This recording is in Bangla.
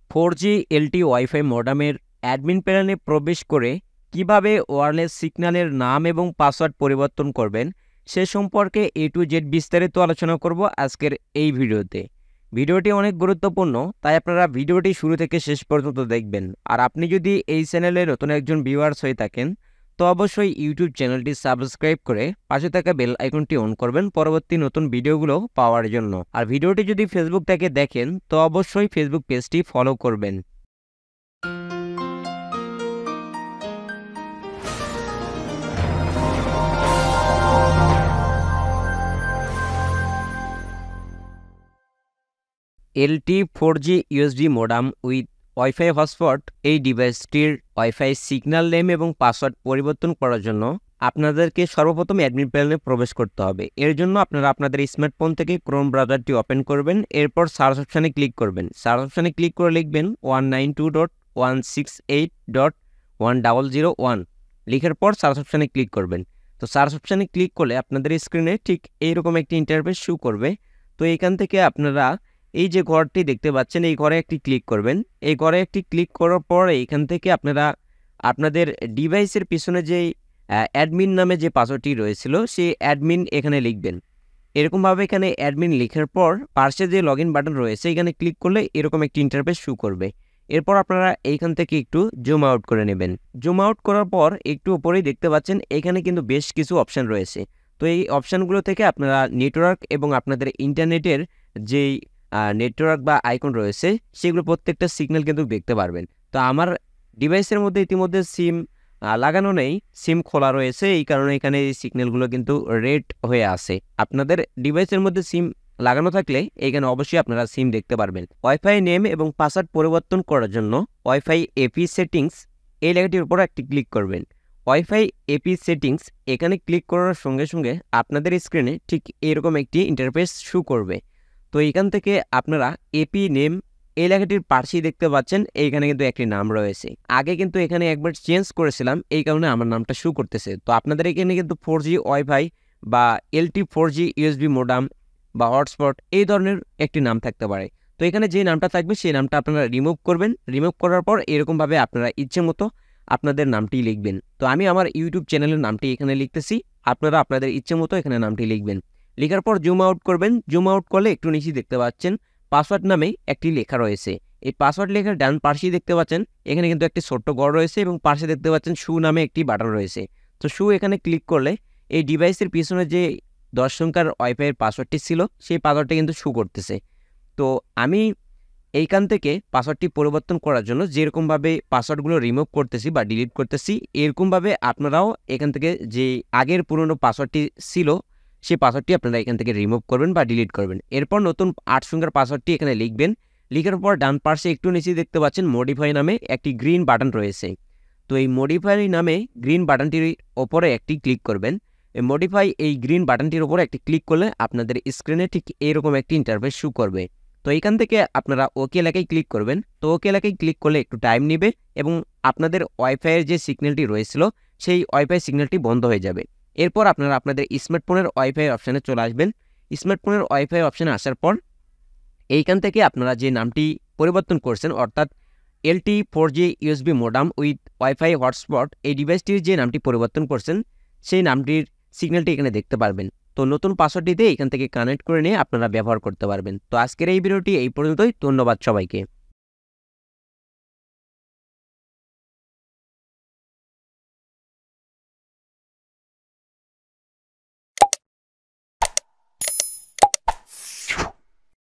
4G LTE ওয়াইফাই মডেমের অ্যাডমিন প্যানেলে প্রবেশ করে কিভাবে ওয়্যারলেস সিগন্যালের নাম এবং পাসওয়ার্ড পরিবর্তন করবেন সে সম্পর্কে A to Z বিস্তারিত আলোচনা করব আজকের এই ভিডিওতে। ভিডিওটি অনেক গুরুত্বপূর্ণ, তাই আপনারা ভিডিওটি শুরু থেকে শেষ পর্যন্ত দেখবেন। আর আপনি যদি এই চ্যানেলে নতুন একজন ভিউয়ার্স হয়ে থাকেন তো অবশ্যই ইউটিউব চ্যানেলটি সাবস্ক্রাইব করে পাশে থাকা বেল আইকনটি অন করবেন পরবর্তী নতুন ভিডিওগুলো পাওয়ার জন্য। আর ভিডিওটি যদি ফেসবুক থেকে দেখেন তো অবশ্যই ফেসবুক পেজটি ফলো করবেন। LTE 4G USB modem with wifi hotspot এই ডিভাইসটির ওয়াইফাই সিগন্যাল নেম এবং পাসওয়ার্ড পরিবর্তন করার জন্য আপনাদেরকে সর্বপ্রথম অ্যাডমিন প্যানেলে প্রবেশ করতে হবে। এর জন্য আপনারা আপনাদের স্মার্টফোন থেকে ক্রোম ব্রাউজারটি ওপেন করবেন, এরপর সার্চ অপশানে ক্লিক করবেন। সার্চ অপশানে ক্লিক করে লিখবেন 192.168.1001 লিখার পর সার্চ অপশানে ক্লিক করবেন। তো সার্চ অপশানে ক্লিক করলে আপনাদের স্ক্রিনে ঠিক এইরকম একটি ইন্টারফেস শো করবে। তো এখান থেকে আপনারা এই যে ঘরটি দেখতে পাচ্ছেন এই ঘরে একটি ক্লিক করবেন। এই ঘরে একটি ক্লিক করার পরে এখান থেকে আপনারা আপনাদের ডিভাইসের পিছনে যে অ্যাডমিন নামে যে পাসওয়ার্ডটি রয়েছিল সেই অ্যাডমিন এখানে লিখবেন। এরকমভাবে এখানে অ্যাডমিন লেখার পর পাশে যে লগ ইন বাটন রয়েছে এখানে ক্লিক করলে এরকম একটি ইন্টারফেস শো করবে। এরপর আপনারা এইখান থেকে একটু জুম আউট করে নেবেন। জুম আউট করার পর একটু উপরেই দেখতে পাচ্ছেন এখানে কিন্তু বেশ কিছু অপশান রয়েছে। তো এই অপশানগুলো থেকে আপনারা নেটওয়ার্ক এবং আপনাদের ইন্টারনেটের যেই নেটওয়ার্ক বা আইকন রয়েছে সেগুলো প্রত্যেকটা সিগন্যাল কিন্তু দেখতে পারবেন। তো আমার ডিভাইসের মধ্যে ইতিমধ্যে সিম লাগানো নেই, সিম খোলা রয়েছে, এই কারণে এখানে এই সিগন্যালগুলো কিন্তু রেড হয়ে আছে। আপনাদের ডিভাইসের মধ্যে সিম লাগানো থাকলে এখানে অবশ্যই আপনারা সিম দেখতে পারবেন। ওয়াইফাই নেম এবং পাসওয়ার্ড পরিবর্তন করার জন্য ওয়াইফাই এপি সেটিংস এই লেখাটির উপর একটি ক্লিক করবেন। ওয়াইফাই এপি সেটিংস এখানে ক্লিক করার সঙ্গে সঙ্গে আপনাদের স্ক্রিনে ঠিক এরকম একটি ইন্টারফেস শো করবে। তো এখান থেকে আপনারা এপি নেম এই লেখাটির পাশেই দেখতে পাচ্ছেন এইখানে কিন্তু একটি নাম রয়েছে। আগে কিন্তু এখানে একবার চেঞ্জ করেছিলাম, এই কারণে আমার নামটা শো করতেছে। তো আপনাদের এখানে কিন্তু 4G ওয়াইফাই বা LTE 4G USB মডেম বা হটস্পট এই ধরনের একটি নাম থাকতে পারে। তো এখানে যে নামটা থাকবে সেই নামটা আপনারা রিমুভ করবেন। রিমুভ করার পর এরকমভাবে আপনারা ইচ্ছে মতো আপনাদের নামটি লিখবেন। তো আমি আমার ইউটিউব চ্যানেলের নামটি এখানে লিখতেছি, আপনারা আপনাদের ইচ্ছে মতো এখানে নামটি লিখবেন। লেখার পর জুম আউট করবেন। জুম আউট করলে একটু নিচে দেখতে পাচ্ছেন পাসওয়ার্ড নামে একটি লেখা রয়েছে। এই পাসওয়ার্ড লেখার ডান পাশেই দেখতে পাচ্ছেন এখানে কিন্তু একটি ছোট্ট ঘর রয়েছে এবং পাশে দেখতে পাচ্ছেন শু নামে একটি বাটন রয়েছে। তো শু এখানে ক্লিক করলে এই ডিভাইসের পিছনে যে 10 সংখ্যার ওয়াইফাইয়ের পাসওয়ার্ডটি ছিল সেই পাসওয়ার্ডটি কিন্তু শু করতেছে। তো আমি এইখান থেকে পাসওয়ার্ডটি পরিবর্তন করার জন্য যেরকমভাবে পাসওয়ার্ডগুলো রিমুভ করতেছি বা ডিলিট করতেছি এরকমভাবে আপনারাও এখান থেকে যে আগের পুরনো পাসওয়ার্ডটি ছিল সেই পাসওয়ার্ডটি আপনারা এখান থেকে রিমুভ করবেন বা ডিলিট করবেন। এরপর নতুন 8 সংখ্যার পাসওয়ার্ডটি এখানে লিখবেন। লিখার পর ডান পাশে একটু নিচে দেখতে পাচ্ছেন মডিফাই নামে একটি গ্রিন বাটন রয়েছে। তো এই মডিফাই নামে গ্রিন বাটনটির ওপরে একটি ক্লিক করবেন। এই মডিফাই এই গ্রিন বাটনটির ওপরে একটি ক্লিক করলে আপনাদের স্ক্রিনে ঠিক এরকম একটি ইন্টারফেস শো করবে। তো এইখান থেকে আপনারা ওকে এলাকায় ক্লিক করবেন। তো ওকে এলাকায় ক্লিক করলে একটু টাইম নেবে এবং আপনাদের ওয়াইফাইয়ের যে সিগন্যালটি রয়েছিল সেই ওয়াইফাই সিগন্যালটি বন্ধ হয়ে যাবে। এরপর আপনারা আপনাদের স্মার্টফোনের ওয়াইফাই অপশানে চলে আসবেন। স্মার্টফোনের ওয়াইফাই অপশানে আসার পর এইখান থেকে আপনারা যে নামটি পরিবর্তন করছেন অর্থাৎ LTE 4G USB modem with wifi hotspot এই ডিভাইসটির যে নামটি পরিবর্তন করছেন সেই নামটির সিগন্যালটি এখানে দেখতে পারবেন। তো নতুন পাসওয়ার্ডটিতে এখান থেকে কানেক্ট করে নিয়ে আপনারা ব্যবহার করতে পারবেন। তো আজকের এই ভিডিওটি এই পর্যন্তই। ধন্যবাদ সবাইকে।